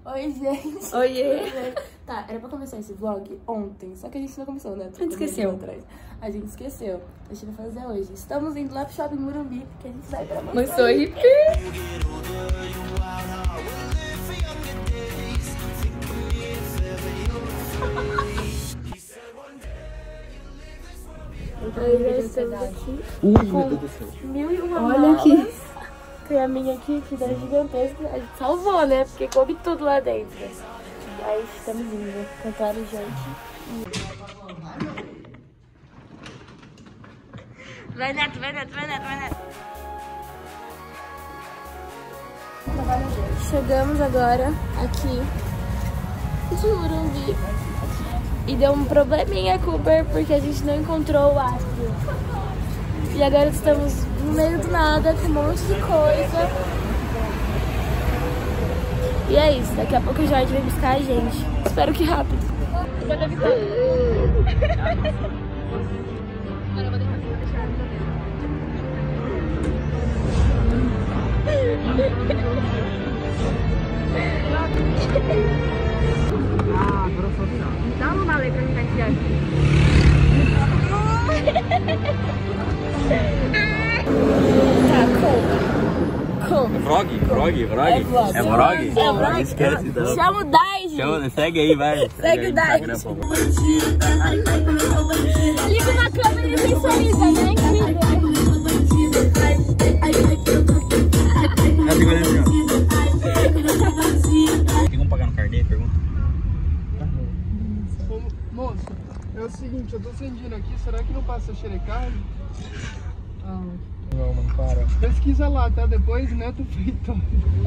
Oi, gente. Oiê. Tá, era pra começar esse vlog ontem, só que a gente não começou, né? A gente esqueceu. A gente esqueceu. A gente vai fazer hoje. Estamos indo lá pro Shopping Morumbi, porque a gente vai pra Mas sou hippie. Aí já estamos aqui. Meu Deus do céu. 1001 Olha malas. aqui. Tem a minha aqui, que é gigantesca. A gente salvou, né? Porque coube tudo lá dentro. Aí estamos indo. Cantaram, gente. Vai, Neto, vai, Neto, vai, Neto, vai, Neto. Chegamos agora aqui no Morumbi. E deu um probleminha, Cooper, porque a gente não encontrou o astro. E agora estamos no meio do nada, com um monte de coisa. E é isso, daqui a pouco o Jorge vem buscar a gente. Espero que rápido. Dá uma letra pra mim enfiar aqui. Tá, como? Vlog? É vlog. É vlog? É vlog. Não esquece, então. Chama o Daiji. Chama, segue aí, vai. Segue aí o no Daiji. Instagram, por favor. Liga uma câmera e visualiza, né? Incrível. Tá segurando assim, ó. Tem como pagar no carnê? Pergunta. Moço, é o seguinte, eu tô sentindo aqui, será que não passa xerecagem? Não, mano, para. Pesquisa lá, tá? Depois Neto Feito.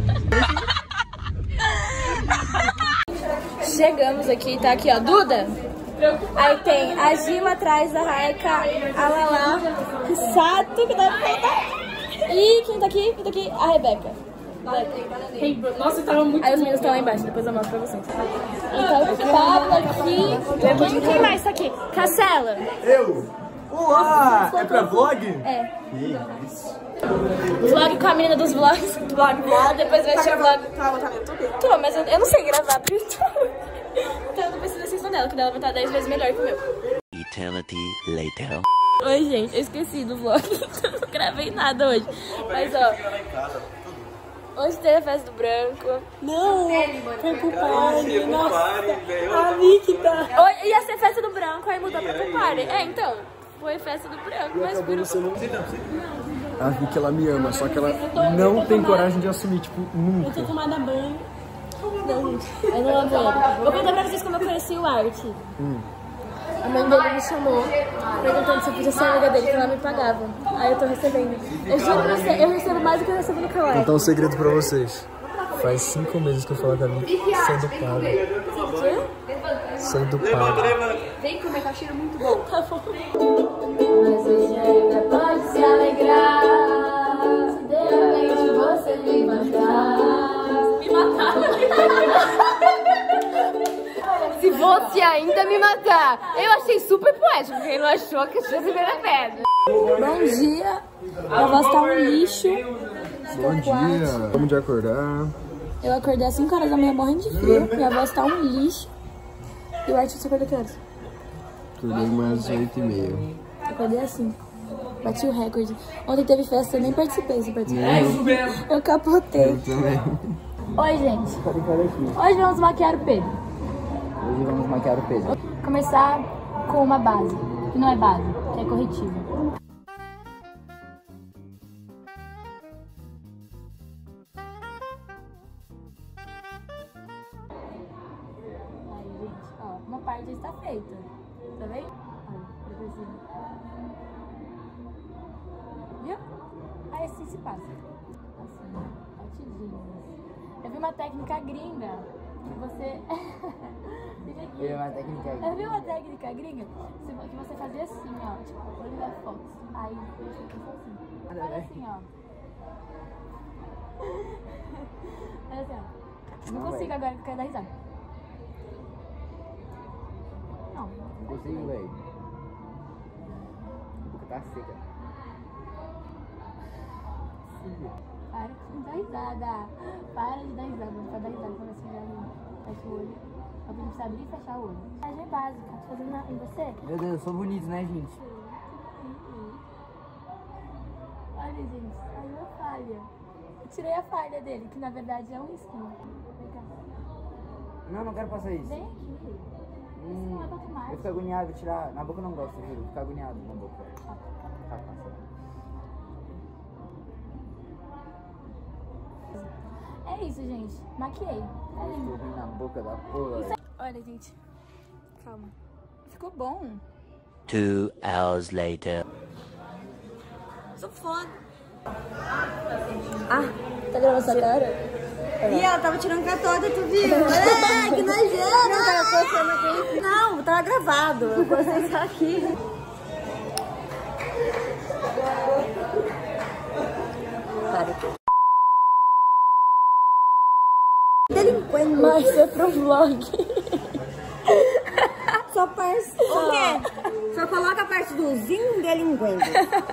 Chegamos aqui, tá aqui, ó, Duda. Aí tem a Gima atrás da Raika, a Lala, o Sato, que deve faltar. E quem tá aqui? Quem tá aqui? A Rebeca. Nossa, tava muito. Aí os meninos estão lá embaixo, depois eu mostro pra vocês. Então, o Pablo aqui. Quem mais tá aqui? Cancela. Eu? Olá! É pra vlog? É. Que isso. Vlog com a menina dos vlogs. Vlog. Depois vai assistir o vlog. Tu vai botar no YouTube? Tô, mas eu não sei gravar pro YouTube. Então eu não preciso assistir dela, que dela vai estar 10 vezes melhor que o meu. Eternity later. Oi, gente, eu esqueci do vlog. Não gravei nada hoje. Mas, ó. Hoje teve a festa do branco. Não, foi pro party. Nossa, a Victa. Hoje ia ser festa do branco, aí mudou pra pro party. É, então. Foi festa do branco, mas virou. A Vicky, ela me ama, só que ela não tem coragem de assumir, tipo, Eu nunca. tô tomada banho. Não, gente. Eu não amo ele. Vou contar pra vocês como eu conheci o Art. A mãe dele me chamou, perguntando se eu podia ser amiga dele, que ela me pagava. Aí eu tô recebendo. Eu juro pra você, eu recebo mais do que eu recebo no Vou Kawaii. contar um segredo pra vocês. Faz 5 meses que eu falo com a Vicky sendo paga. Sendo paga. Vem comer, tá cheiro muito bom. Tá bom. Mas hoje ainda pode se alegrar. Se de repente você me matar. Me matar? Se você ainda me matar. Eu achei super poético. Quem não achou que achou a primeira pedra. Bom dia. Minha voz tá um lixo. Bom dia. Vamos de acordar. Eu acordei às 5 horas da manhã morrendo de frio. Minha voz tá um lixo. E o Art, você acordou que horas? Acordei umas 8h30. Eu acordei assim. Bati o recorde. Ontem teve festa, eu nem participei. Você participou? Eu capotei. Eu também. Oi, gente. Hoje vamos maquiar o Pedro. Hoje vamos maquiar o Pedro. Começar com uma base, que não é base, que é corretiva. Aí, gente, ó, uma parte já está feita. Tá vendo? Olha, pra cima. Viu? Aí assim se passa. Assim, batidinho. Eu vi uma técnica gringa que você... Fica aqui. Eu vi uma técnica gringa que você fazia assim, ó. Tipo, Olivia Fox. Aí você faz assim. Olha assim, ó. Olha assim, ó. Não consigo agora que eu quero dar risada. Não. Não consigo, velho. A boca tá seca. Para de dar risada. Para de dar risada. Não pode dar risada quando você já... o olho. A gente precisa abrir e fechar o olho. Maquiagem básica. Tô fazendo em você? Meu Deus, eu sou bonito, né, gente? Olha, gente. Saiu a falha. Eu tirei a falha dele, que na verdade é um risquinho. Vem cá. Não, não quero passar isso. Vem aqui. Isso não é pra tomar. Eu fico agoniado, tirar. Na boca eu não gosto, eu juro. Fico agoniado na boca. É isso, gente. Maquiei. Tá lindo. Na boca da porra. Olha, gente. Calma. Ficou bom. 2 hours later. Sou foda. Ah, tá gravando sua cara? Ih, ela tava tirando com a toda, tu viu? É, que nojeira! Não, tava postando aqui. Não, tava gravado. Eu postei só aqui. Para. Delinquente. Mas é pro vlog. Só parte. O quê? Só coloca a parte do zinho delinquente.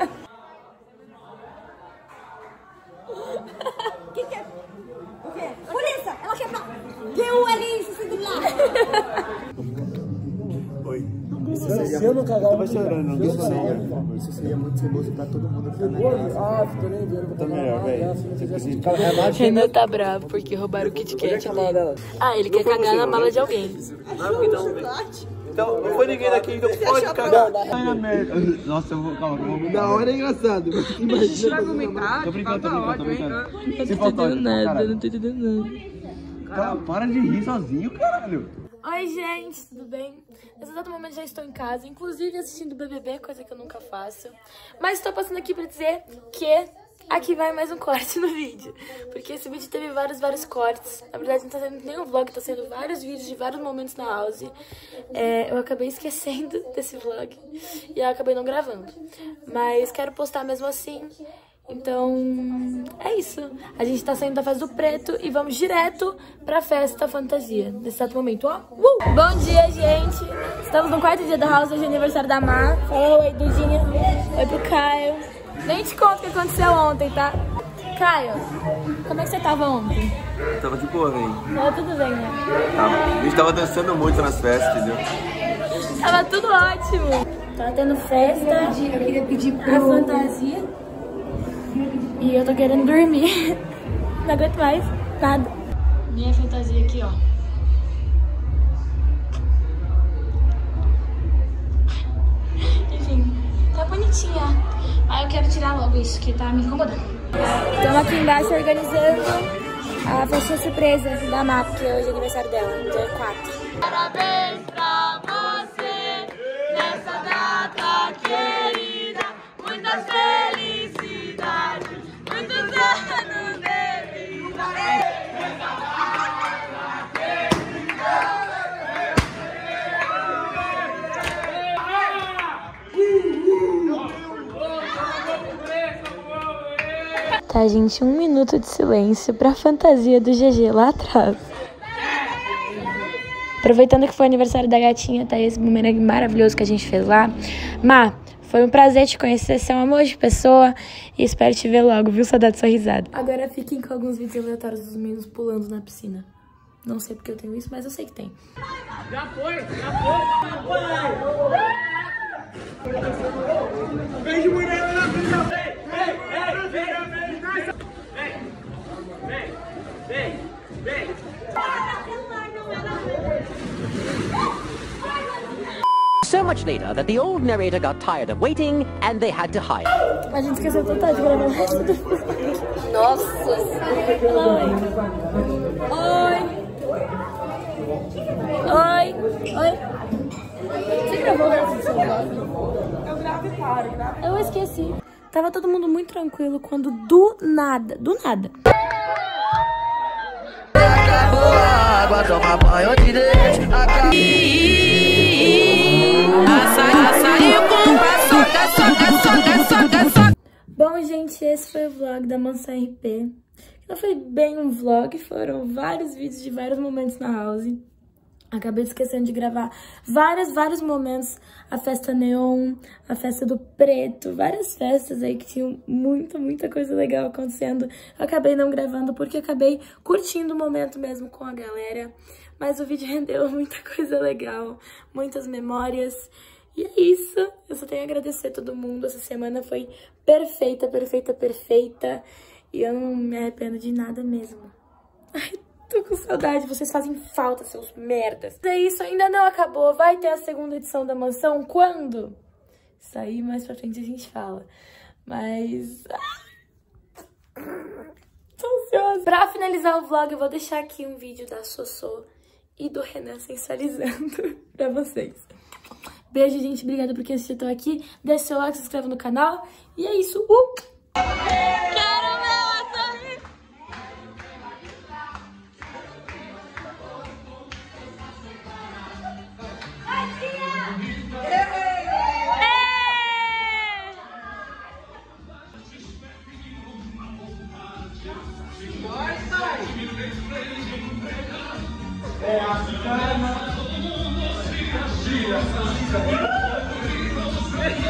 O que é? O quê? Polícia! Ela quer pra... Deu ali, isso lá! Oi. Se eu não cagar, eu vou chorando. Isso seria muito ceboso pra todo mundo ficar na casa. Ah, tô nem vendo. Tá melhor, velho. Renan tá bravo porque roubaram o Kit Kat dele. Ah, ele quer cagar na mala de alguém. Então, não foi ninguém daqui, então pode cagar. Sai na merda. Nossa, eu vou... Calma, eu vou... Da hora é engraçado. Imagina argumentar. Tô brincando, tô brincando. Não tô entendendo nada, não tô entendendo nada. Cara, para de rir sozinho, caralho. Oi, gente, tudo bem? Nesse exato momento já estou em casa, inclusive assistindo BBB, coisa que eu nunca faço. Mas estou passando aqui pra dizer que aqui vai mais um corte no vídeo. Porque esse vídeo teve vários cortes. Na verdade não tá sendo nenhum vlog, tá sendo vários vídeos de vários momentos na house. Eu acabei esquecendo desse vlog e eu acabei não gravando. Mas quero postar mesmo assim. Então, é isso. A gente tá saindo da festa do preto e vamos direto pra festa fantasia. Nesse exato momento, ó. Bom dia, gente. Estamos no quarto dia da house, hoje é aniversário da Má. Fala oi, Dudinha. Oi pro Caio. Nem te conto o que aconteceu ontem, tá? Caio, como é que você tava ontem? Tava de boa, velho. Tava tudo bem, né? A gente tava dançando muito nas festas, entendeu? Tava tudo ótimo. Tava tendo festa, eu queria pedir a fantasia. E eu tô querendo dormir. Não aguento mais nada. Minha fantasia aqui, ó. Enfim, tá bonitinha. Mas eu quero tirar logo isso, que tá me incomodando. Estamos aqui embaixo organizando a festa surpresa da Má, porque hoje é aniversário dela, dia 4. Parabéns pra você nessa data querida. Muitas felicidades, muitos anos de vida. Tá, gente, 1 minuto de silêncio pra fantasia do GG lá atrás. Aproveitando que foi aniversário da gatinha, tá esse momento maravilhoso que a gente fez lá. Má, foi um prazer te conhecer, você é um amor de pessoa e espero te ver logo, viu? Saudade de sua risada. Agora fiquem com alguns vídeos aleatórios dos meninos pulando na piscina. Não sei porque eu tenho isso, mas eu sei que tem. Já foi! Vem de mulher na piscina! Vem! So much later that the old narrator got tired of waiting and they had to hire. A gente esqueceu total de gravar o resto do vlog. Nossa! Oi! Você gravou o resto do seu vlog? Eu gravo e paro, Eu esqueci. Tava todo mundo muito tranquilo quando do nada. Acabou a água, toma banho, eu te deixo. Bom, gente, esse foi o vlog da Mansão RP. Não foi bem um vlog, foram vários vídeos de vários momentos na house. Acabei esquecendo de gravar vários momentos. A festa neon, a festa do preto, várias festas aí que tinham muita coisa legal acontecendo. Eu acabei não gravando porque acabei curtindo o momento mesmo com a galera. Mas o vídeo rendeu muita coisa legal, muitas memórias. E é isso. Eu só tenho a agradecer a todo mundo. Essa semana foi perfeita. E eu não me arrependo de nada mesmo. Ai, tô com saudade, vocês fazem falta, seus merdas. É isso, ainda não acabou. Vai ter a segunda edição da mansão. Quando? Isso aí mais pra frente a gente fala. Mas... tô ansiosa. Pra finalizar o vlog, eu vou deixar aqui um vídeo da Sossô e do Renan sensualizando pra vocês. Beijo, gente. Obrigada por quem assistiu até aqui. Deixa seu like, se inscreve no canal. E é isso. Quero meu açaí. É a cama.